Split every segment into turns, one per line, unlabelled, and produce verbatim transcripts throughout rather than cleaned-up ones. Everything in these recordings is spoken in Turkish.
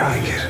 Cihangir.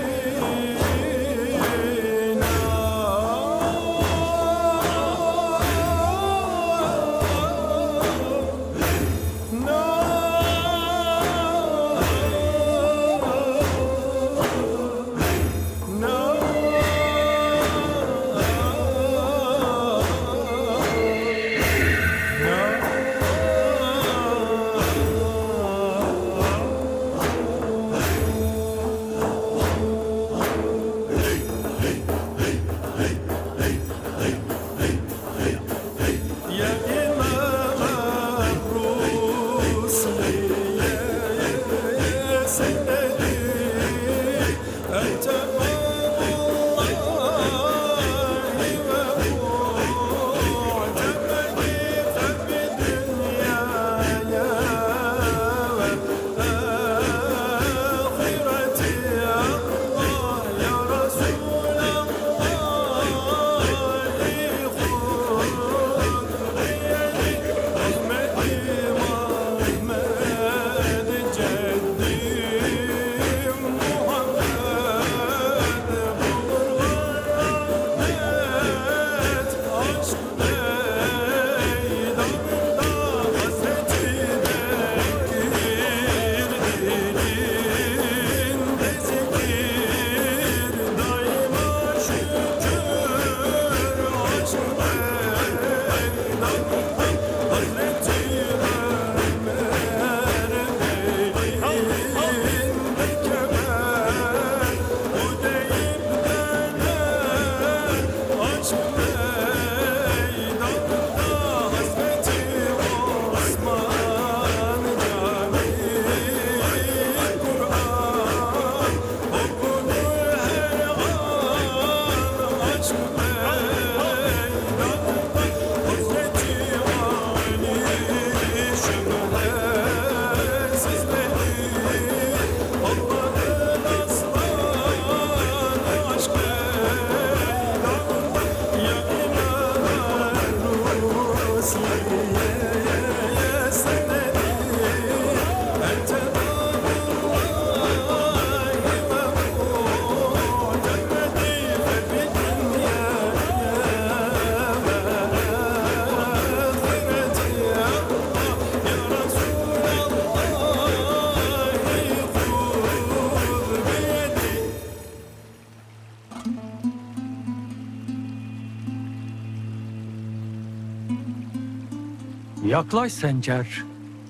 Yaklaş Sencer.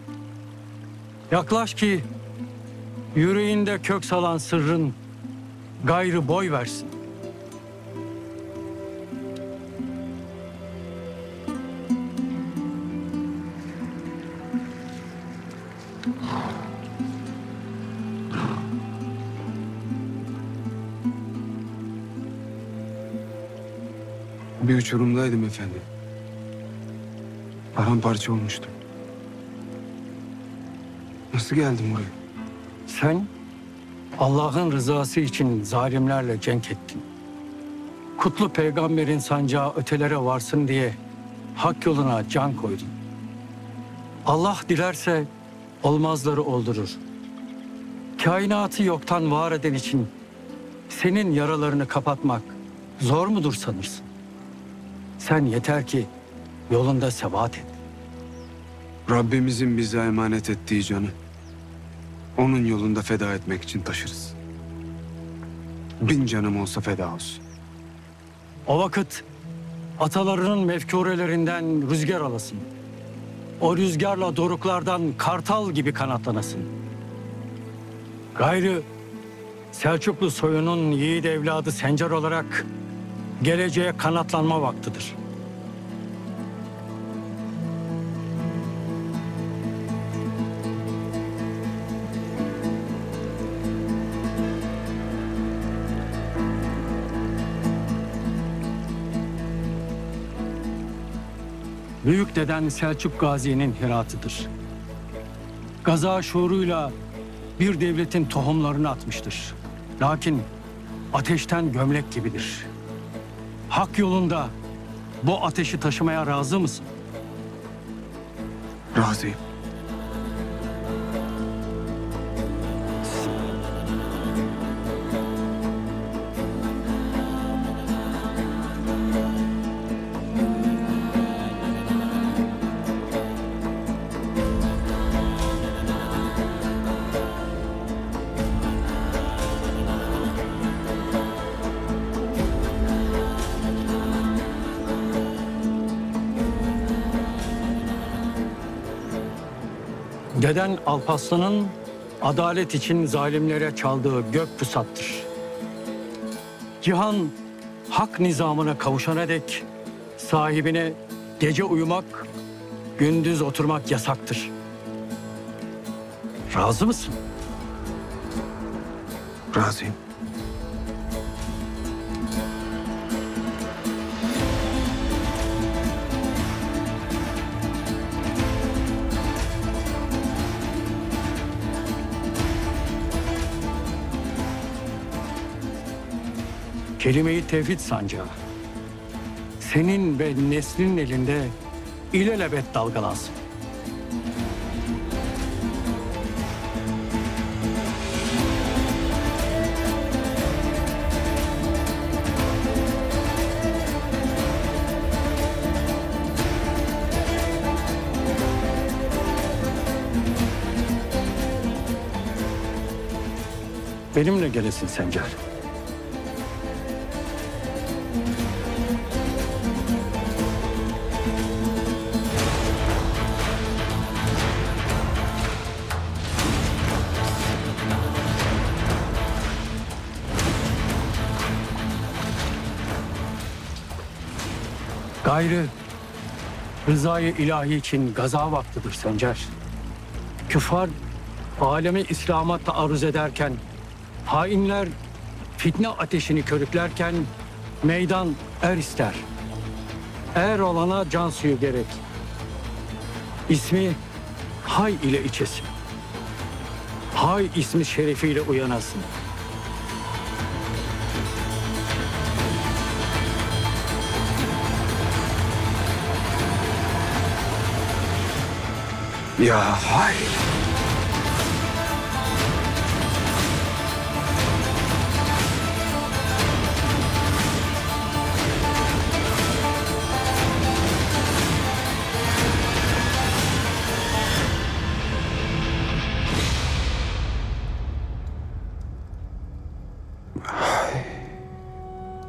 Yaklaş ki yüreğinde kök salan sırrın gayrı boy versin.
Bir uçurumdaydım efendim. Paramparça olmuştum. Nasıl geldim buraya?
Sen Allah'ın rızası için zalimlerle cenk ettin. Kutlu peygamberin sancağı ötelere varsın diye hak yoluna can koydun. Allah dilerse olmazları oldurur. Kainatı yoktan var eden için senin yaralarını kapatmak zor mudur sanırsın? Sen yeter ki yolunda sebat et.
Rabbimizin bize emanet ettiği canı onun yolunda feda etmek için taşırız. Bin canım olsa feda olsun.
O vakit atalarının mefkurelerinden rüzgar alasın. O rüzgarla doruklardan kartal gibi kanatlanasın. Gayrı Selçuklu soyunun yiğit evladı Sencer olarak geleceğe kanatlanma vaktidir. Büyük deden Selçuk Gazi'nin hiratıdır. Gaza şuuruyla bir devletin tohumlarını atmıştır. Lakin ateşten gömlek gibidir. Hak yolunda bu ateşi taşımaya razı mısın?
Razıyım.
Deden Alparslan'ın adalet için zalimlere çaldığı gök pusattır. Cihan hak nizamına kavuşana dek sahibine gece uyumak, gündüz oturmak yasaktır. Razı mısın?
Razıyım.
Kelime-i tevhid sancağı senin ve neslinin elinde ilelebet dalgalansın. Benimle gelesin Sencer. Gayrı rızayı ilahi için gaza vaktidir Sencer. Küffar alemi İslam'a taarruz ederken, hainler fitne ateşini körüklerken meydan er ister. Er olana can suyu gerek. İsmi hay ile içesin. Hay ismi şerefiyle uyanasın.
Ya hay!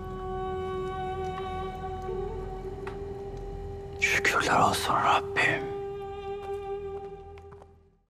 Şükürler olsun Rabbim.